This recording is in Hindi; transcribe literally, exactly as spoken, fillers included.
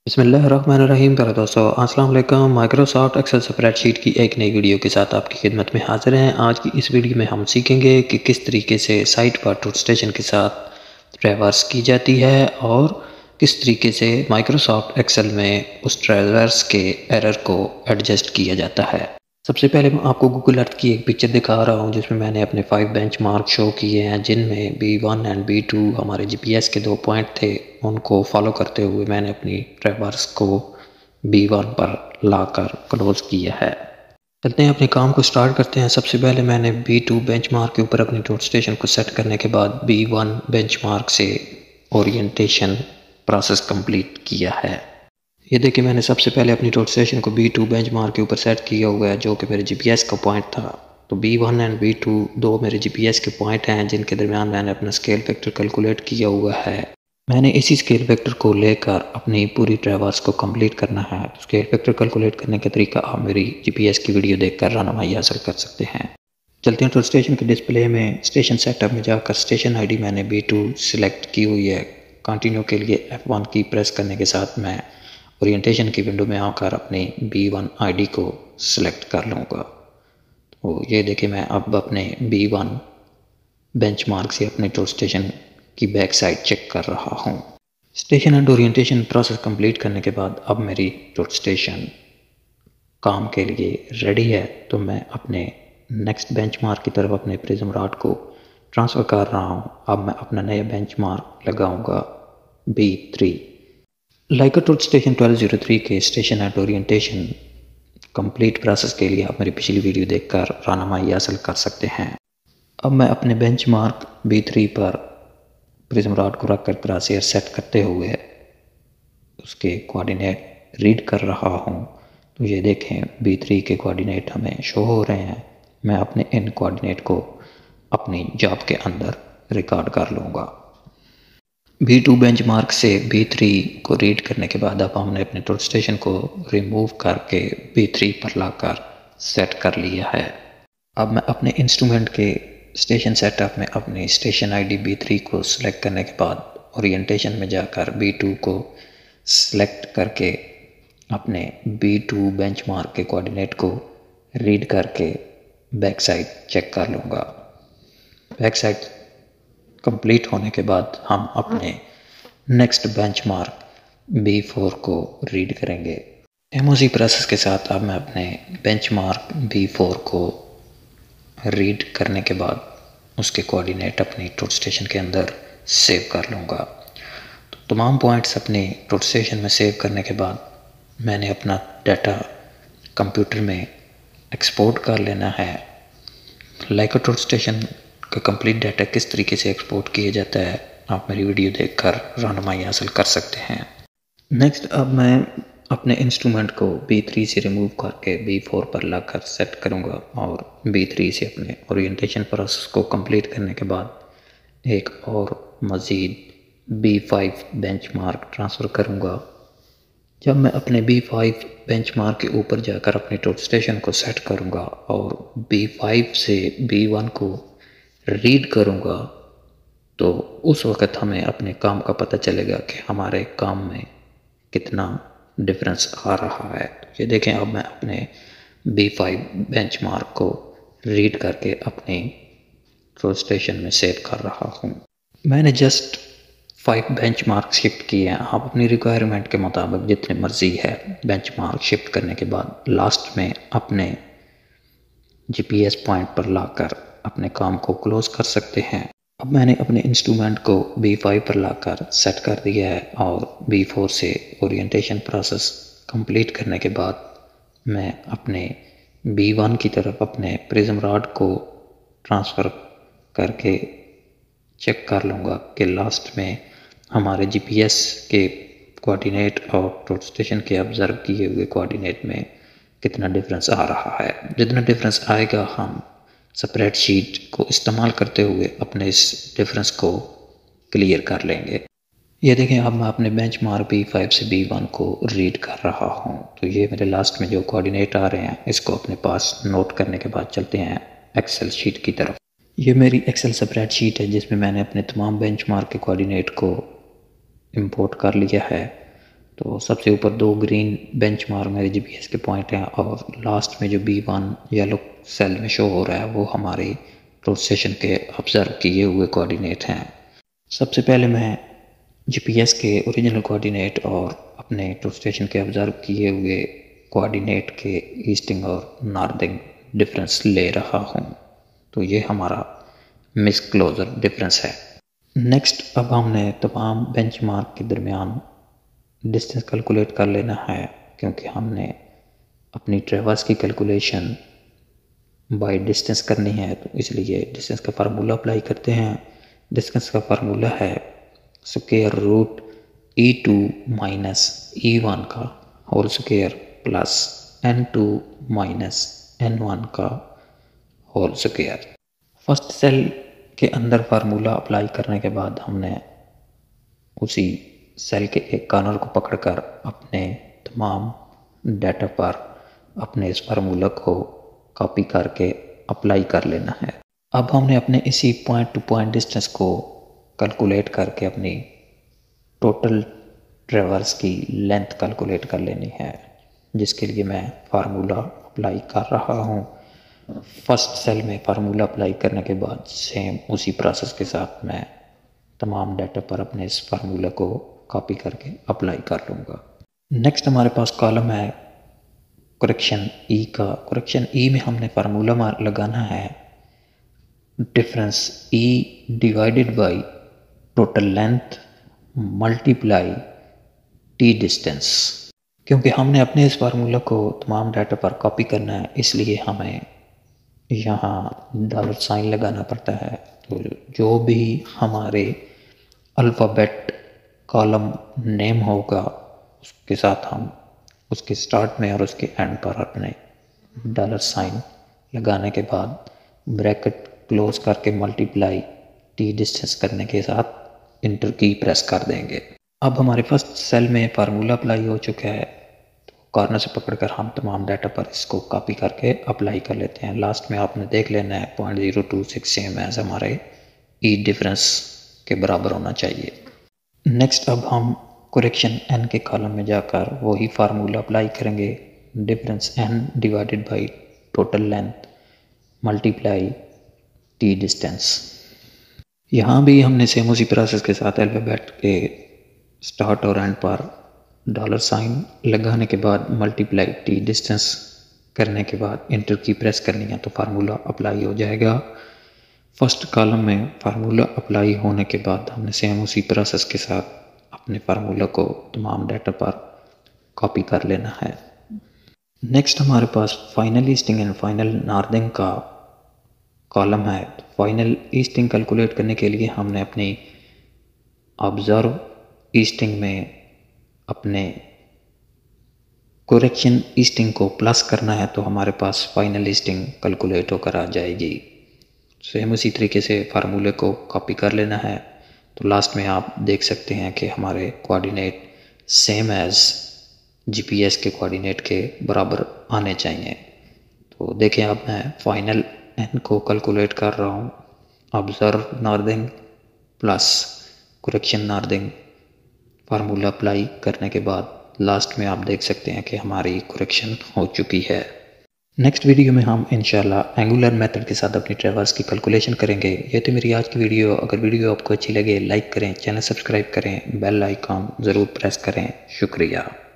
बिस्मिल्लाहिर्रहमानिर्रहीम। प्यारे दोस्तों, अस्सलाम वालेकुम। माइक्रोसॉफ्ट एक्सेल स्प्रेडशीट की एक नई वीडियो के साथ आपकी खिदमत में हाजिर हैं। आज की इस वीडियो में हम सीखेंगे कि किस तरीके से साइट पर टूलस्टेशन के साथ ट्रैवर्स की जाती है और किस तरीके से माइक्रोसॉफ्ट एक्सेल में उस ट्रैवर्स के एरर को एडजस्ट किया जाता है। सबसे पहले मैं आपको गूगल अर्थ की एक पिक्चर दिखा रहा हूं जिसमें मैंने अपने फाइव बेंचमार्क शो किए हैं, जिनमें B one and B two हमारे जीपीएस के दो पॉइंट थे। उनको फॉलो करते हुए मैंने अपनी ट्रैवर्स को बी वन पर लाकर क्लोज किया है। चलते हैं अपने काम को स्टार्ट करते हैं। सबसे पहले मैंने बी टू बेंचमार्क के ऊपर अपनी टूलस्टेशन को सेट करने के बाद बी वन बेंचमार्क से ओरिएंटेशन प्रोसेस कंप्लीट किया है। ये देखिए, मैंने सबसे पहले अपनी टूलस्टेशन को बी टू बेंचमार्क के ऊपर सेट किया हुआ है, जो कि मेरे जीपीएस का पॉइंट था। तो B one and B two दो मेरे जीपीएस के पॉइंट हैं जिनके दरमियान मैंने अपना स्केल फैक्टर कैलकुलेट किया हुआ है। मैंने इसी स्केल फैक्टर को लेकर अपनी पूरी ट्रैवर्स को कंप्लीट करना है। स्केल फैक्टर कैलकुलेट करने का तरीका आप मेरी जीपीएस की वीडियो देखकर रहनुमाई हासिल कर सकते हैं। चलते हैं टूलस्टेशन के डिस्प्ले में स्टेशन सेटअप में जाकर स्टेशन आईडी मैंने बी टू सिलेक्ट की हुई है। कंटिन्यू के लिए एफ वन की प्रेस करने के साथ मैं ओरिएंटेशन की विंडो में आकर अपनी बी वन आईडी को सिलेक्ट कर लूँगा। तो ये देखिए, मैं अब अपने बी वन बेंचमार्क से अपने टूलस्टेशन की बैक साइड चेक कर रहा हूँ। Station and orientation process complete करने के बाद अब मेरी टूलस्टेशन काम के लिए रेडी है। तो मैं अपने नेक्स्ट बेंचमार्क की तरफ अपने प्रिज्म रॉड को ट्रांसफ़र कर रहा हूँ। अब मैं अपना नया बेंचमार्क लगाऊंगा B three. Leica total station twelve zero three के station and orientation complete process के लिए आप मेरी पिछली वीडियो देखकर रहनुमाई हासिल कर सकते हैं। अब मैं अपने बेंचमार्क बी थ्री पर प्रिज्म रॉड को रखकर क्रॉसहेयर सेट करते हुए उसके कोऑर्डिनेट रीड कर रहा हूं। तो ये देखें, बी थ्री के कोऑर्डिनेट हमें शो हो रहे हैं। मैं अपने इन कोऑर्डिनेट को अपनी जॉब के अंदर रिकॉर्ड कर लूँगा। बी टू बेंचमार्क से बी थ्री को रीड करने के बाद अब हमने अपने टूलस्टेशन को रिमूव करके बी थ्री पर लाकर सेट कर लिया है। अब मैं अपने इंस्ट्रूमेंट के स्टेशन सेटअप में अपनी स्टेशन आईडी बी थ्री को सिलेक्ट करने के बाद ओरिएंटेशन में जाकर बी टू को सिलेक्ट करके अपने बी टू बेंचमार्क के कोऑर्डिनेट को रीड करके बैक साइड चेक कर लूँगा। बैक साइड कंप्लीट होने के बाद हम अपने नेक्स्ट बेंचमार्क बी फोर को रीड करेंगे। एमओसी प्रोसेस के साथ अब मैं अपने बेंचमार्क बी फोर को रीड करने के बाद उसके कोऑर्डिनेट अपनी टूलस्टेशन के अंदर सेव कर लूँगा। तो तमाम पॉइंट्स अपने टूलस्टेशन में सेव करने के बाद मैंने अपना डाटा कंप्यूटर में एक्सपोर्ट कर लेना है। लाइका टूलस्टेशन का कंप्लीट डाटा किस तरीके से एक्सपोर्ट किया जाता है आप मेरी वीडियो देखकर रहनुमाई हासिल कर सकते हैं। नेक्स्ट अब मैं अपने इंस्ट्रूमेंट को बी थ्री से रिमूव करके बी फोर पर लाकर सेट करूंगा और बी थ्री से अपने ओरिएंटेशन प्रोसेस को कंप्लीट करने के बाद एक और मज़ीद बी फाइव बेंचमार्क ट्रांसफ़र करूंगा। जब मैं अपने बी फाइव बेंचमार्क के ऊपर जाकर अपने टूलस्टेशन को सेट करूंगा और बी फाइव से बी वन को रीड करूंगा, तो उस वक़्त हमें अपने काम का पता चलेगा कि हमारे काम में कितना डिफरेंस आ रहा है। ये देखें, अब मैं अपने बी फाइव बेंचमार्क को रीड करके अपने टूलस्टेशन में सेव कर रहा हूँ। मैंने जस्ट फाइव बेंचमार्क शिफ्ट किए हैं। आप अपनी रिक्वायरमेंट के मुताबिक जितने मर्जी है बेंचमार्क शिफ्ट करने के बाद लास्ट में अपने जीपीएस पॉइंट पर लाकर अपने काम को क्लोज कर सकते हैं। अब मैंने अपने इंस्ट्रूमेंट को बी फाइव पर लाकर सेट कर दिया है और बी फोर से ओरिएंटेशन प्रोसेस कंप्लीट करने के बाद मैं अपने बी वन की तरफ अपने प्रिज्म रॉड को ट्रांसफ़र करके चेक कर लूँगा कि लास्ट में हमारे जीपीएस के कोऑर्डिनेट और टूलस्टेशन के ऑब्ज़र्व किए हुए कोऑर्डिनेट में कितना डिफरेंस आ रहा है। जितना डिफरेंस आएगा हम स्प्रेडशीट को इस्तेमाल करते हुए अपने इस डिफरेंस को क्लियर कर लेंगे। ये देखें, अब मैं अपने बेंचमार्क बी फाइव से बी वन को रीड कर रहा हूँ। तो ये मेरे लास्ट में जो कोऑर्डिनेट आ रहे हैं इसको अपने पास नोट करने के बाद चलते हैं एक्सेल शीट की तरफ। ये मेरी एक्सेल स्प्रेडशीट है जिसमें मैंने अपने तमाम बेंचमार्क के कोऑर्डिनेट को इंपोर्ट कर लिया है। तो सबसे ऊपर दो ग्रीन बेंचमार्क मेरे जीपीएस के पॉइंट हैं और लास्ट में जो बी वन येलो सेल में शो हो रहा है वो हमारे ट्रूथ स्टेशन के ऑब्जर्व किए हुए कोऑर्डिनेट हैं। सबसे पहले मैं जीपीएस के ओरिजिनल कोऑर्डिनेट और अपने ट्रूथ स्टेशन के ऑब्जर्व किए हुए कोऑर्डिनेट के ईस्टिंग और नॉर्थिंग डिफरेंस ले रहा हूँ। तो ये हमारा मिस क्लोजर डिफरेंस है। नेक्स्ट अब हमने तमाम बेंचमार्क के दरमियान डिस्टेंस कैलकुलेट कर लेना है, क्योंकि हमने अपनी ट्रेवर्स की कैलकुलेशन बाय डिस्टेंस करनी है। तो इसलिए डिस्टेंस का फार्मूला अप्लाई करते हैं। डिस्टेंस का फार्मूला है square root E two minus E one का whole square plus N two minus N one का होल स्क्वायर। फर्स्ट सेल के अंदर फार्मूला अप्लाई करने के बाद हमने उसी सेल के एक कॉर्नर को पकड़कर अपने तमाम डाटा पर अपने इस फार्मूला को कॉपी करके अप्लाई कर लेना है। अब हमने अपने इसी पॉइंट टू पॉइंट डिस्टेंस को कैलकुलेट करके अपनी टोटल ट्रेवर्स की लेंथ कैलकुलेट कर लेनी है, जिसके लिए मैं फार्मूला अप्लाई कर रहा हूँ। फर्स्ट सेल में फार्मूला अप्लाई करने के बाद सेम उसी प्रोसेस के साथ मैं तमाम डाटा पर अपने इस फार्मूला को कॉपी करके अप्लाई कर लूँगा। नेक्स्ट हमारे पास कॉलम है करेक्शन ई का। करेक्शन ई में हमने फार्मूला लगाना है difference E divided by total length multiply T distance. क्योंकि हमने अपने इस फार्मूला को तमाम डाटा पर कॉपी करना है, इसलिए हमें यहाँ डॉलर साइन लगाना पड़ता है। तो जो भी हमारे अल्फ़ाबेट कॉलम नेम होगा उसके साथ हम उसके स्टार्ट में और उसके एंड पर अपने डॉलर साइन लगाने के बाद ब्रैकेट क्लोज करके मल्टीप्लाई टी डिस्टेंस करने के साथ इंटर की प्रेस कर देंगे। अब हमारे फर्स्ट सेल में फार्मूला अप्लाई हो चुका है, तो कॉर्नर से पकड़कर हम तमाम डाटा पर इसको कॉपी करके अप्लाई कर लेते हैं। लास्ट में आपने देख लेना है point zero two six same as हमारे ई डिफरेंस के बराबर होना चाहिए। नेक्स्ट अब हम करेक्शन एन के कॉलम में जाकर वही फार्मूला अप्लाई करेंगे difference N divided by total length multiply T distance. यहाँ भी हमने सेम उसी प्रोसेस के साथ अल्फ़ाबेट के स्टार्ट और एंड पर डॉलर साइन लगाने के बाद मल्टीप्लाई टी डिस्टेंस करने के बाद इंटर की प्रेस करनी है, तो फार्मूला अप्लाई हो जाएगा। फर्स्ट कॉलम में फार्मूला अप्लाई होने के बाद हमने सेम उसी प्रोसेस के साथ अपने फार्मूला को तमाम डाटा पर कॉपी कर लेना है। नेक्स्ट हमारे पास final easting and final northing का कॉलम है। फाइनल ईस्टिंग कैलकुलेट करने के लिए हमने अपनी ऑब्जर्व ईस्टिंग में अपने करेक्शन ईस्टिंग को प्लस करना है, तो हमारे पास फाइनल ईस्टिंग कैलकुलेट होकर आ जाएगी। सेम उसी तरीके से फार्मूले को कॉपी कर लेना है। तो लास्ट में आप देख सकते हैं कि हमारे कोऑर्डिनेट सेम एज जीपीएस के कोऑर्डिनेट के बराबर आने चाहिए। तो देखें अब मैं फाइनल एन को कैलकुलेट कर रहा हूँ। Observe northing plus correction northing formula apply करने के बाद लास्ट में आप देख सकते हैं कि हमारी करेक्शन हो चुकी है। नेक्स्ट वीडियो में हम इंशाल्लाह एंगुलर मेथड के साथ अपनी ट्रेवर्स की कैलकुलेशन करेंगे। ये तो मेरी आज की वीडियो। अगर वीडियो आपको अच्छी लगे लाइक करें, चैनल सब्सक्राइब करें, बेल आइकॉन ज़रूर प्रेस करें। शुक्रिया।